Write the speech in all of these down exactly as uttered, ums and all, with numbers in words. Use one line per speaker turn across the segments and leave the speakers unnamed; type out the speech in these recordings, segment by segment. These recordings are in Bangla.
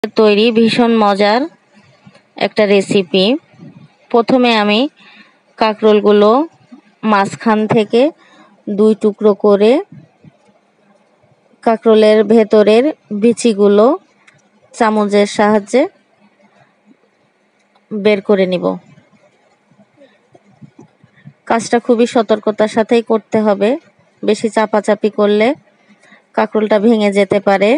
তৈরি ভীষণ মজার একটা রেসিপি। প্রথমে আমি কাঁকরোলগুলো মাঝখান থেকে দুই টুকরো করে কাঁকরোলের ভেতরের বিচিগুলো চামচের সাহায্যে বের করে নিব। কাজটা খুবই সতর্কতার সাথেই করতে হবে, বেশি চাপাচাপি করলে কাঁকরোলটা ভেঙে যেতে পারে।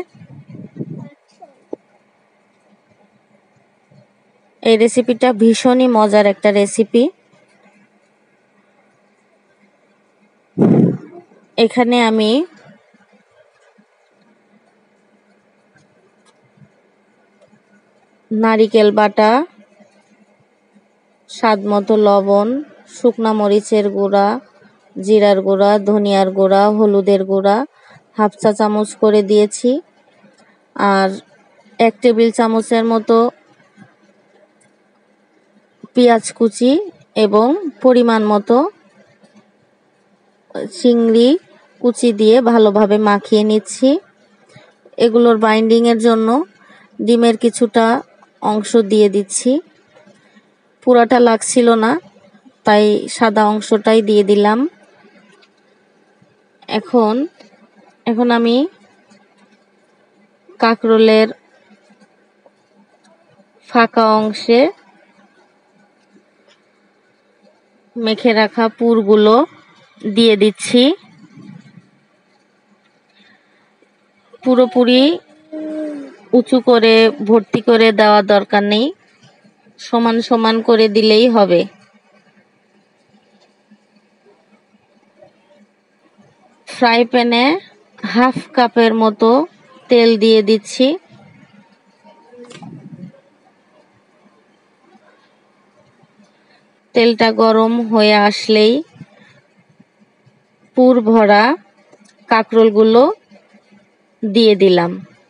এই রেসিপিটা ভীষণই মজার একটা রেসিপি। এখানে আমি নারিকেল বাটা, স্বাদ মতো লবণ, শুকনা মরিচের গুঁড়া, জিরার গুঁড়া, ধনিয়ার গুঁড়া, হলুদের গুঁড়া হাফ চা চামচ করে দিয়েছি। আর এক টেবিল চামচের মতো পেঁয়াজ কুচি এবং পরিমাণ মতো চিংড়ি কুচি দিয়ে ভালোভাবে মাখিয়ে নিচ্ছি। এগুলোর বাইন্ডিংয়ের জন্য ডিমের কিছুটা অংশ দিয়ে দিচ্ছি। পুরাটা লাগছিল না, তাই সাদা অংশটাই দিয়ে দিলাম। এখন এখন আমি কাঁকরোলের ফাঁকা অংশে মেখে রাখা পুরগুলো দিয়ে দিচ্ছি। পুরোপুরি উঁচু করে ভর্তি করে দেওয়া দরকার নেই, সমান সমান করে দিলেই হবে। ফ্রাই প্যানে হাফ কাপের মতো তেল দিয়ে দিচ্ছি। তেলটা গরম হয়ে আসলেই পুর ভরা কাঁকরোলগুলো দিয়ে দিলাম।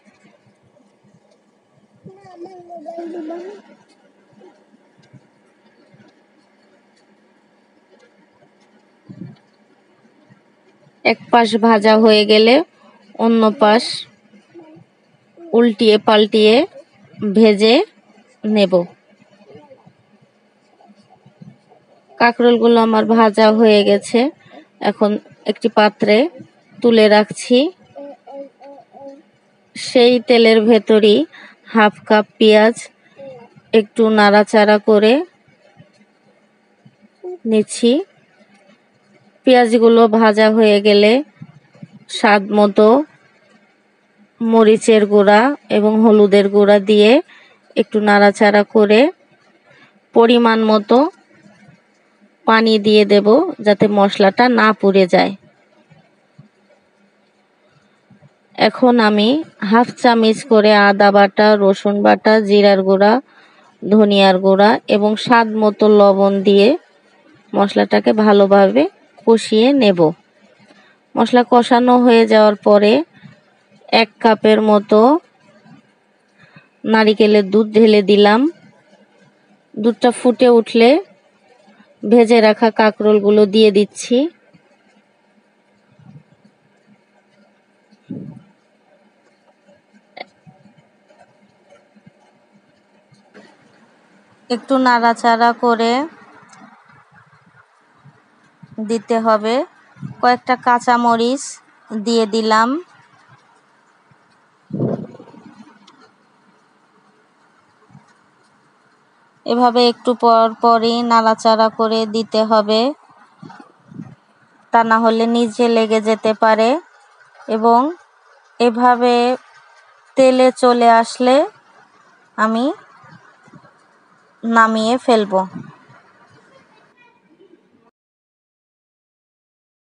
এক পাশ ভাজা হয়ে গেলে অন্য পাশ উল্টিয়ে পাল্টিয়ে ভেজে নেব। কাঁকরোলগুলো আমার ভাজা হয়ে গেছে, এখন একটি পাত্রে তুলে রাখছি। সেই তেলের ভেতরই হাফ কাপ পেঁয়াজ একটু নাড়াচাড়া করে নিচ্ছি। পেঁয়াজগুলো ভাজা হয়ে গেলে স্বাদ মতো মরিচের গুঁড়া এবং হলুদের গুঁড়া দিয়ে একটু নাড়াচাড়া করে পরিমাণ মতো পানি দিয়ে দেব, যাতে মশলাটা না পুড়ে যায়। এখন আমি হাফ চামচ করে আদা বাটা, রসুন বাটা, জিরার গুঁড়া, ধনিয়ার গুঁড়া এবং স্বাদ মতো লবণ দিয়ে মশলাটাকে ভালোভাবে কষিয়ে নেব। মশলা কষানো হয়ে যাওয়ার পরে এক কাপের মতো নারিকেলের দুধ ঢেলে দিলাম। দুধটা ফুটে উঠলে ভেজে রাখা কাঁকরোলগুলো দিয়ে দিচ্ছি। একটু নাড়াচাড়া করে দিতে হবে। কয়েকটা কাঁচামরিচ দিয়ে দিলাম। এভাবে একটু পর পরই নাড়াচাড়া করে দিতে হবে, তা না হলে নিচে লেগে যেতে পারে। এবং এভাবে তেলে চলে আসলে আমি নামিয়ে ফেলবো।